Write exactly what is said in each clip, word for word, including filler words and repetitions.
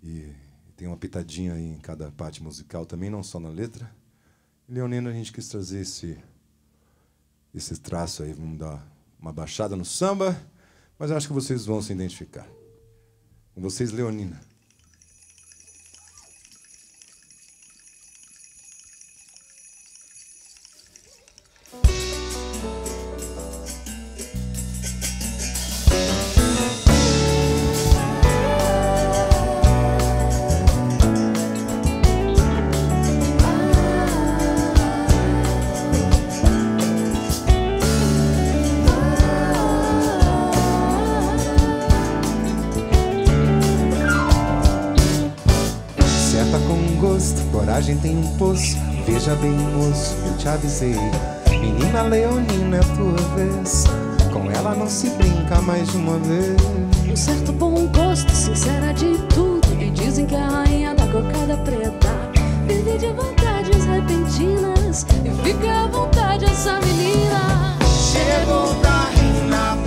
E tem uma pitadinha aí em cada parte musical também, não só na letra. Leonina, a gente quis trazer esse, esse traço aí, vamos dar uma baixada no samba, mas acho que vocês vão se identificar. Com vocês, Leonina. Coragem tem um poço, veja bem, moço, eu te avisei. Menina Leonina, é tua vez, com ela não se brinca mais de uma vez. Um certo bom gosto, sincera de tudo, e dizem que é a rainha da cocada preta. Vive de vontades repentinas, e fica à vontade essa menina. Chegou da reina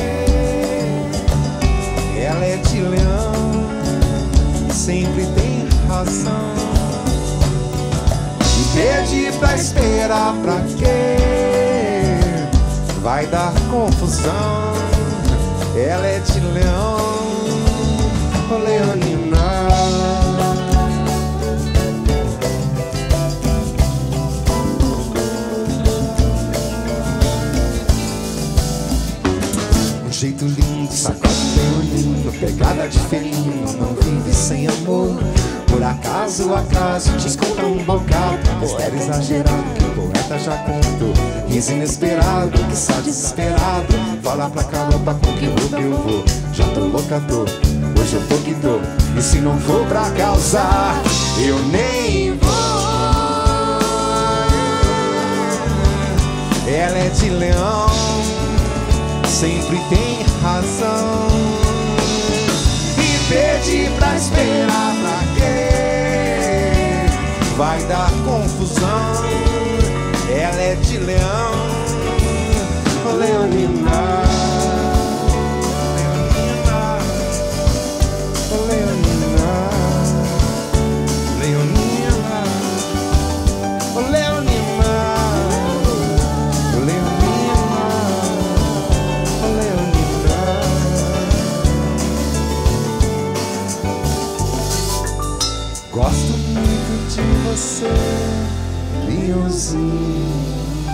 porque ela é de leão, sempre tem razão. Pede pra esperar pra quê? Vai dar confusão. Ela é de leão, oh, Leonina. Um jeito lindo, sacode leonino, pegada de felino, não vive sem amor. Por acaso, acaso, te conta um bocado, mistério exagerado que o poeta já contou. Riso inesperado, que está desesperado, fala pra caramba com que roupa eu vou. Já tô locador, hoje eu tô que dou, e se não for pra causar, eu nem vou. Ela é de leão, sempre tem razão. E pede pra esperar pra quê? Vai dar confusão. Ela é de leão, oh, Leonina. Leonina, oh, Leonina. Leonina, oh, Leonina. Leonina, oh, Leonina. Gosto muito de você, Leãozinho.